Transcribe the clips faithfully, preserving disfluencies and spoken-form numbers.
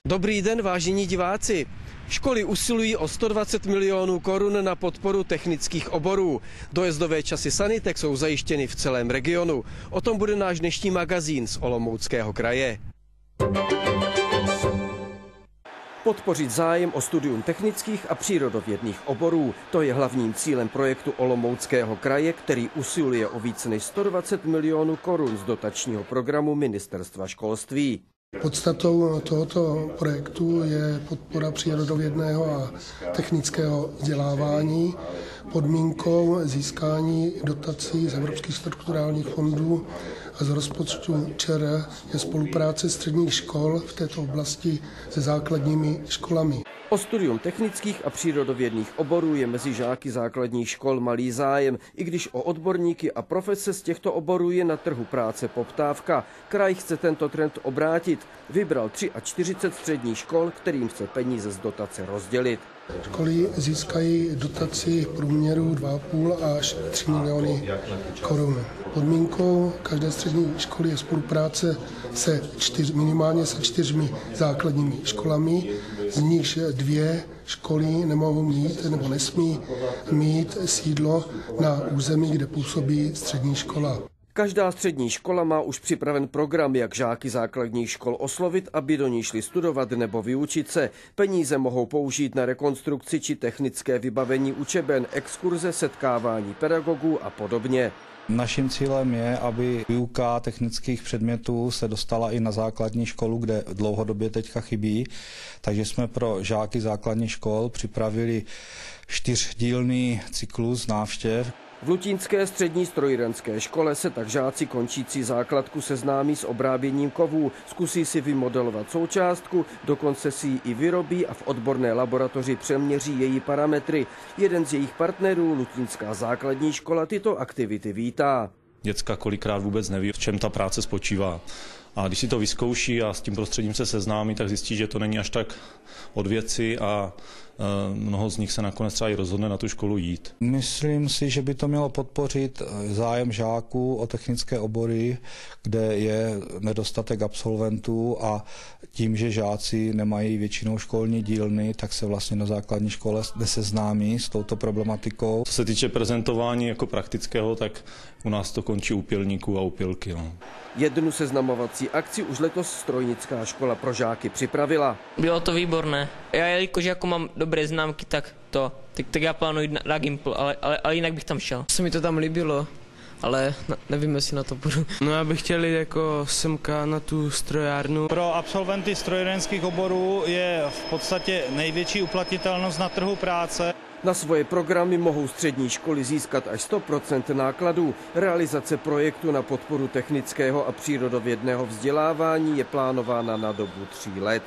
Dobrý den, vážení diváci. Školy usilují o sto dvacet milionů korun na podporu technických oborů. Dojezdové časy sanitek jsou zajištěny v celém regionu. O tom bude náš dnešní magazín z Olomouckého kraje. Podpořit zájem o studium technických a přírodovědných oborů. To je hlavním cílem projektu Olomouckého kraje, který usiluje o více než sto dvacet milionů korun z dotačního programu Ministerstva školství. Podstatou tohoto projektu je podpora přírodovědného a technického vzdělávání. Podmínkou získání dotací z evropských strukturálních fondů a z rozpočtu ČR je spolupráce středních škol v této oblasti se základními školami. O studium technických a přírodovědných oborů je mezi žáky základních škol malý zájem, i když o odborníky a profese z těchto oborů je na trhu práce poptávka. Kraj chce tento trend obrátit. Vybral čtyřicet tři středních škol, kterým chce peníze z dotace rozdělit. Školy získají dotaci v průměru dva a půl až tři miliony korun. Podmínkou každé střední školy je spolupráce se čtyř, minimálně se čtyřmi základními školami, z nichž dvě školy nemohou mít nebo nesmí mít sídlo na území, kde působí střední škola. Každá střední škola má už připraven program, jak žáky základních škol oslovit, aby do ní šli studovat nebo vyučit se. Peníze mohou použít na rekonstrukci či technické vybavení učeben, exkurze, setkávání pedagogů a podobně. Naším cílem je, aby výuka technických předmětů se dostala i na základní školu, kde dlouhodobě teďka chybí. Takže jsme pro žáky základních škol připravili čtyřdílný cyklus návštěv. V Lutínské střední strojírenské škole se tak žáci končící základku seznámí s obráběním kovů, zkusí si vymodelovat součástku, dokonce si ji i vyrobí a v odborné laboratoři přeměří její parametry. Jeden z jejich partnerů, Lutínská základní škola, tyto aktivity vítá. Děcka kolikrát vůbec neví, v čem ta práce spočívá. A když si to vyzkouší a s tím prostředím se seznámí, tak zjistí, že to není až tak od věci a mnoho z nich se nakonec třeba i rozhodne na tu školu jít. Myslím si, že by to mělo podpořit zájem žáků o technické obory, kde je nedostatek absolventů a tím, že žáci nemají většinou školní dílny, tak se vlastně na základní škole neseznámí s touto problematikou. Co se týče prezentování jako praktického, tak u nás to končí u pilníků a u pilky. No. Jednu seznamovací akci už letos strojnická škola pro žáky připravila. Bylo to výborné. Já jelikož jako mám dobré známky, tak to, tak, tak já plánuji na, na Gimpl, ale, ale, ale jinak bych tam šel. Se mi to tam líbilo, ale na, nevím, jestli na to budu. No já bych chtěl jít jako semka na tu strojárnu. Pro absolventy strojírenských oborů je v podstatě největší uplatnitelnost na trhu práce. Na svoje programy mohou střední školy získat až sto procent nákladů. Realizace projektu na podporu technického a přírodovědného vzdělávání je plánována na dobu tří let.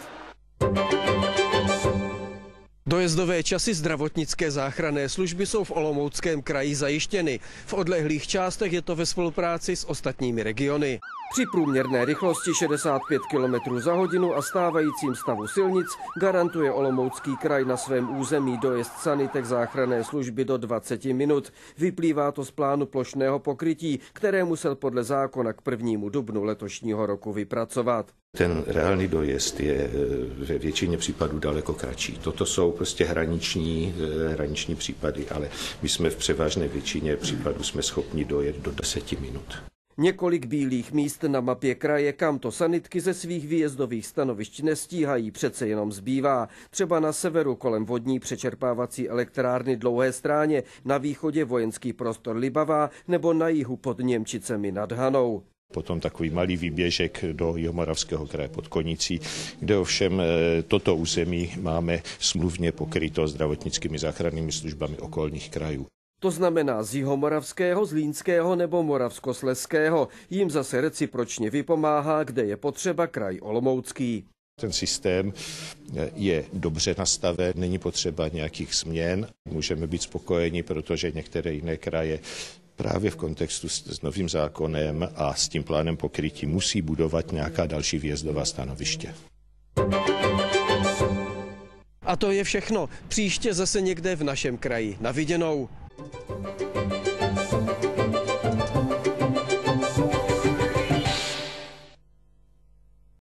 Dojezdové časy zdravotnické záchranné služby jsou v Olomouckém kraji zajištěny. V odlehlých částech je to ve spolupráci s ostatními regiony. Při průměrné rychlosti šedesát pět kilometrů za hodinu a stávajícím stavu silnic garantuje Olomoucký kraj na svém území dojezd sanitek záchranné služby do dvaceti minut. Vyplývá to z plánu plošného pokrytí, které musel podle zákona k prvnímu dubnu letošního roku vypracovat. Ten reálný dojezd je ve většině případů daleko kratší. Toto jsou prostě hraniční, hraniční případy, ale my jsme v převážné většině případů jsme schopni dojet do deseti minut. Několik bílých míst na mapě kraje, kam to sanitky ze svých výjezdových stanovišť nestíhají, přece jenom zbývá. Třeba na severu kolem vodní přečerpávací elektrárny Dlouhé Stráně, na východě vojenský prostor Libavá nebo na jihu pod Němčicemi nad Hanou. Potom takový malý výběžek do Jihomoravského kraje pod Konicí, kde ovšem toto území máme smluvně pokryto zdravotnickými záchrannými službami okolních krajů. To znamená z Jihomoravského, Zlínského nebo Moravskoslezského. Jim zase recipročně vypomáhá, kde je potřeba kraj Olomoucký. Ten systém je dobře nastaven, není potřeba nějakých změn. Můžeme být spokojeni, protože některé jiné kraje právě v kontextu s novým zákonem a s tím plánem pokrytí musí budovat nějaká další výjezdová stanoviště. A to je všechno. Příště zase někde v našem kraji. Na viděnou.